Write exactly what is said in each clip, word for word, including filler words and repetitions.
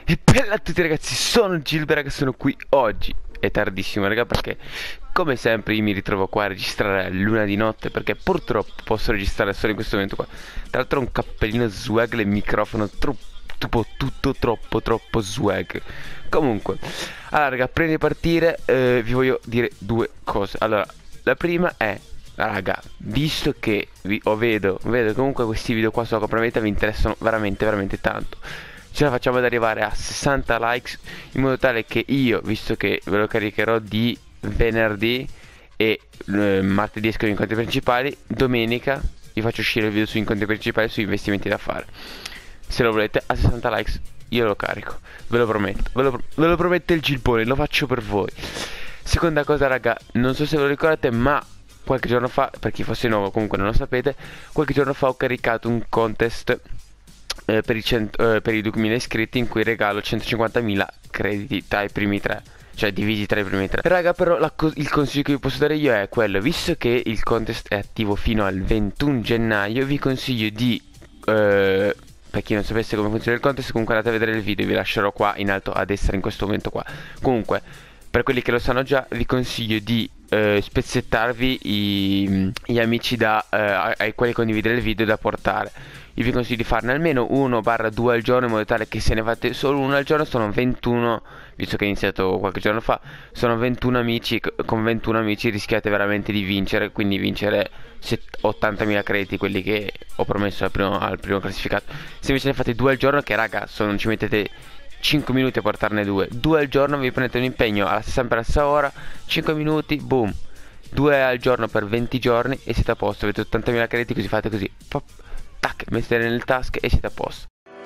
E bella a tutti ragazzi, sono Gilbert, raga, sono qui oggi. È tardissimo raga perché come sempre io mi ritrovo qua a registrare a luna di notte, perché purtroppo posso registrare solo in questo momento qua. Tra l'altro ho un cappellino swag e il microfono troppo, tipo tutto troppo troppo swag. Comunque, allora raga, prima di partire eh, vi voglio dire due cose. Allora, la prima è, raga, visto che vi, o vedo, vedo comunque questi video qua sulla compravendita vi interessano veramente veramente tanto, ce la facciamo ad arrivare a sessanta likes, in modo tale che io, visto che ve lo caricherò di venerdì e eh, martedì escono gli incontri principali, domenica vi faccio uscire il video sugli incontri principali, sugli investimenti da fare. Se lo volete, a sessanta likes io lo carico, ve lo prometto, ve lo, ve lo promette il Gilbone, lo faccio per voi. Seconda cosa raga, non so se ve lo ricordate, ma qualche giorno fa, per chi fosse nuovo comunque non lo sapete, qualche giorno fa ho caricato un contest eh, per, i cento, eh, per i duemila iscritti, in cui regalo centocinquantamila crediti tra i primi tre, cioè divisi tra i primi tre. Raga, però la co il consiglio che vi posso dare io è quello: visto che il contest è attivo fino al ventuno gennaio, vi consiglio di eh, per chi non sapesse come funziona il contest, comunque andate a vedere il video, vi lascerò qua in alto a destra in questo momento qua. Comunque, per quelli che lo sanno già, vi consiglio di eh, spezzettarvi i, gli amici da, eh, ai quali condividere il video, da portare. Io vi consiglio di farne almeno uno barra due al giorno, in modo tale che se ne fate solo uno al giorno sono ventuno, visto che è iniziato qualche giorno fa, sono ventuno amici, con ventuno amici rischiate veramente di vincere, quindi vincere ottantamila crediti, quelli che ho promesso al primo, al primo classificato. Se invece ne fate due al giorno, che raga, sono, ci mettete cinque minuti a portarne due, due al giorno, vi prendete un impegno alla, sempre alla stessa ora, cinque minuti, boom, due al giorno per venti giorni e siete a posto, avete ottantamila crediti, così fate così, pop, tac, mettete nel task e siete a posto.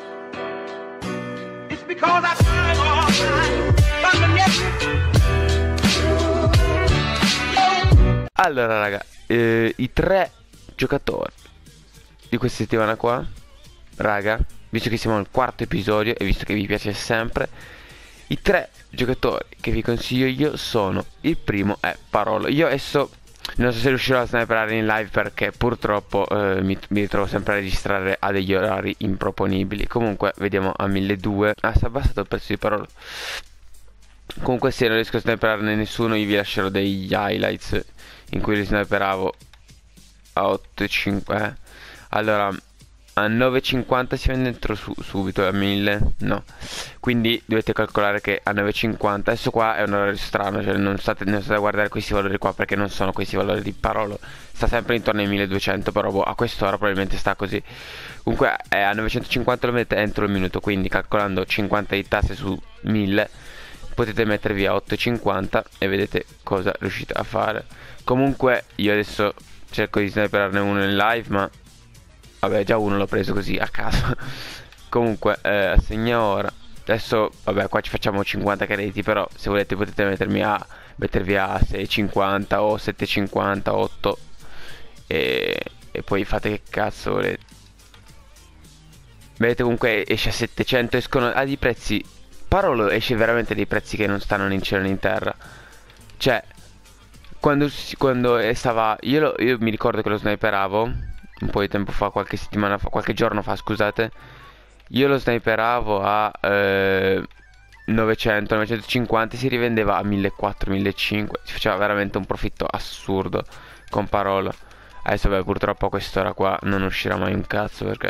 Allora raga, eh, i tre giocatori di questa settimana qua, raga, visto che siamo al quarto episodio e visto che vi piace sempre, i tre giocatori che vi consiglio io sono: il primo è Parolo. Io adesso non so se riuscirò a sniperare in live, perché purtroppo eh, mi, mi ritrovo sempre a registrare a degli orari improponibili. Comunque vediamo a milleduecento. Ah, si è abbassato il prezzo di Parolo. Comunque se non riesco a sniperarne nessuno, io vi lascerò degli highlights in cui li sniperavo a otto e cinque. eh. Allora, a nove e cinquanta si vende dentro su, subito, a mille no, quindi dovete calcolare che a nove e cinquanta, adesso qua è un orario strano, cioè non state, non state a guardare questi valori qua, perché non sono questi valori di Parolo, sta sempre intorno ai milleduecento, però boh, a quest'ora probabilmente sta così. Comunque è a novecentocinquanta, lo mettete entro il minuto, quindi calcolando cinquanta di tasse su mille potete mettervi a otto e cinquanta e vedete cosa riuscite a fare. Comunque io adesso cerco di sniperarne uno in live, ma vabbè, già uno l'ho preso così a caso. Comunque eh, assegna ora. Adesso vabbè, qua ci facciamo cinquanta crediti, però se volete potete mettermi a mettervi a sei e cinquanta o sette e cinquanta, otto, e, e poi fate che cazzo volete. Vedete, comunque esce a settecento, escono a dei prezzi, Parolo esce veramente dei prezzi che non stanno né in cielo né in terra. Cioè, quando, quando stava, io, lo, io mi ricordo che lo sniperavo un po' di tempo fa, qualche settimana fa, qualche giorno fa scusate, io lo sniperavo a eh, novecento novecentocinquanta, si rivendeva a millequattrocento millecinquecento, si faceva veramente un profitto assurdo con Parolo. Adesso vabbè, purtroppo a quest'ora qua non uscirà mai un cazzo, perché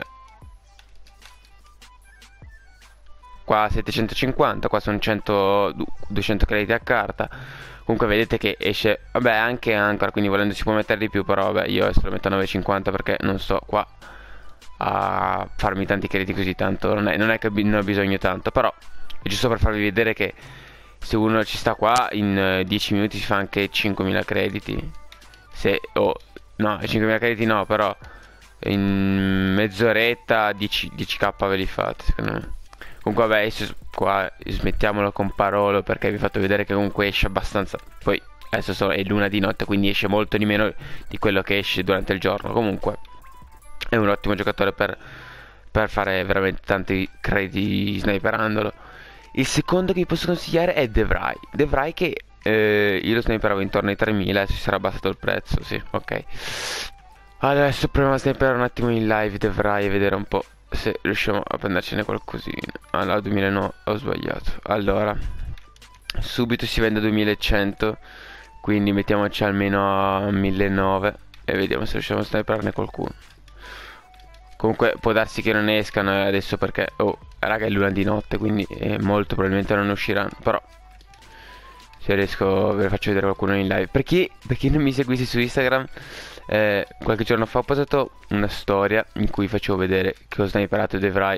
qua settecentocinquanta, qua sono cento, duecento crediti a carta. Comunque vedete che esce, vabbè, anche ancora, quindi volendo si può mettere di più, però vabbè, io adesso lo metto a nove e cinquanta perché non sto qua a farmi tanti crediti così tanto, non è, non è che ne ho bisogno tanto, però è giusto per farvi vedere che se uno ci sta qua in eh, dieci minuti si fa anche cinquemila crediti. Se, oh, no, cinquemila crediti no, però in mezz'oretta dieci k ve li fate, secondo me. Comunque vabbè, adesso qua smettiamolo con Parolo, perché vi ho fatto vedere che comunque esce abbastanza. Poi adesso so, è luna di notte, quindi esce molto di meno di quello che esce durante il giorno. Comunque è un ottimo giocatore per, per fare veramente tanti crediti sniperandolo. Il secondo che vi posso consigliare è DeVry. DeVry che eh, io lo sniperavo intorno ai tremila, adesso si sarà abbassato il prezzo, sì, ok. Adesso proviamo a sniperare un attimo in live DeVry e vedere un po' se riusciamo a prendercene qualcosina. Allora, duemilanove, ho sbagliato. Allora, subito si vende a duemilacento, quindi mettiamoci almeno a millenovecento e vediamo se riusciamo a sniperarne qualcuno. Comunque può darsi che non escano adesso perché, oh, raga, è l'una di notte, quindi eh, molto probabilmente non usciranno. Però se riesco ve ne faccio vedere qualcuno in live. Per chi, per chi non mi seguisse su Instagram, eh, qualche giorno fa ho postato una storia in cui facevo vedere che ho sniperato Devrai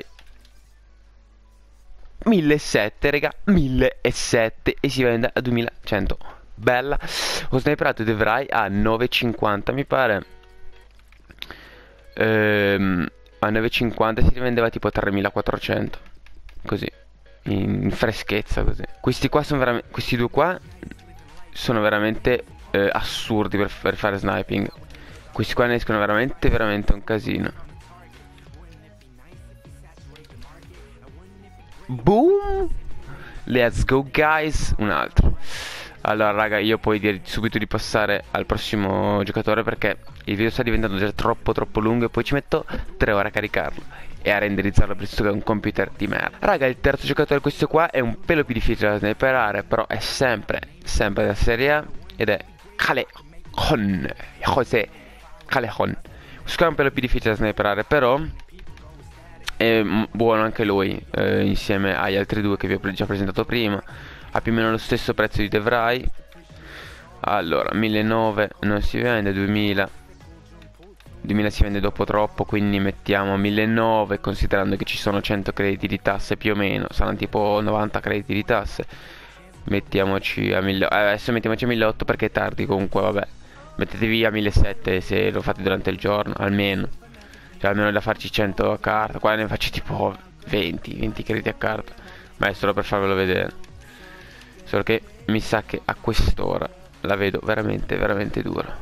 millesettecento, raga, millesettecento, e si vende a duemilacento. Bella. Ho sniperato Devrai a novecentocinquanta mi pare. Ehm, a novecentocinquanta si rivendeva tipo a tremilaquattrocento. Così, in freschezza così. Questi qua sono veramente, questi due qua sono veramente eh, assurdi per, per fare sniping. Questi qua ne escono veramente veramente un casino. Boom. Let's go guys. Un altro. Allora raga, io poi direi subito di passare al prossimo giocatore perché il video sta diventando già troppo troppo lungo e poi ci metto tre ore a caricarlo e a renderizzarlo visto che è un computer di merda. Raga, il terzo giocatore, questo qua, è un pelo più difficile da sniperare, però è sempre, sempre della Serie A ed è Callejon. José Callejon. Questo qua è un pelo più difficile da sniperare, però è buono anche lui, eh, insieme agli altri due che vi ho già presentato prima. Ha più o meno lo stesso prezzo di Devrai. Allora, millenovecento non si vende, duemila duemila si vende dopo troppo, quindi mettiamo millenovecento, considerando che ci sono cento crediti di tasse più o meno, saranno tipo novanta crediti di tasse. Mettiamoci a mille, eh, adesso mettiamoci a milleottocento perché è tardi comunque, vabbè. Mettetevi a millesettecento se lo fate durante il giorno, almeno. Cioè almeno da farci cento a carta, qua ne faccio tipo venti, venti crediti a carta. Ma è solo per farvelo vedere. Solo che mi sa che a quest'ora la vedo veramente, veramente dura.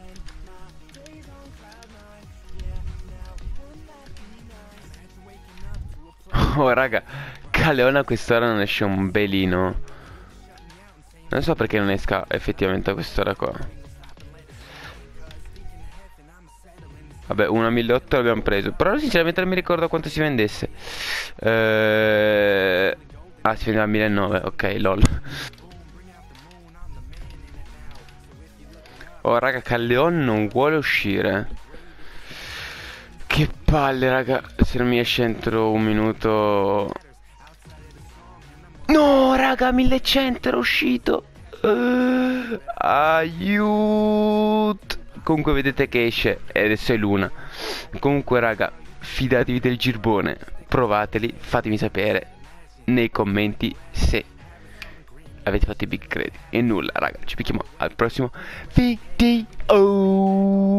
Oh raga, Caleona a quest'ora non esce un belino. Non so perché non esca effettivamente a quest'ora qua. Vabbè, uno a milleottocento l'abbiamo preso. Però sinceramente non mi ricordo quanto si vendesse. Eh... Ah, si vendeva a millenovecento, ok, lol. Oh raga, Calleon non vuole uscire. Che palle raga, se non mi esce entro un minuto. No raga, millecento era uscito. uh, Aiuto. Comunque vedete che esce e adesso è l'una. Comunque raga, fidatevi del girbone, provateli, fatemi sapere nei commenti se avete fatto i big credit. E nulla raga, ci picchiamo al prossimo video.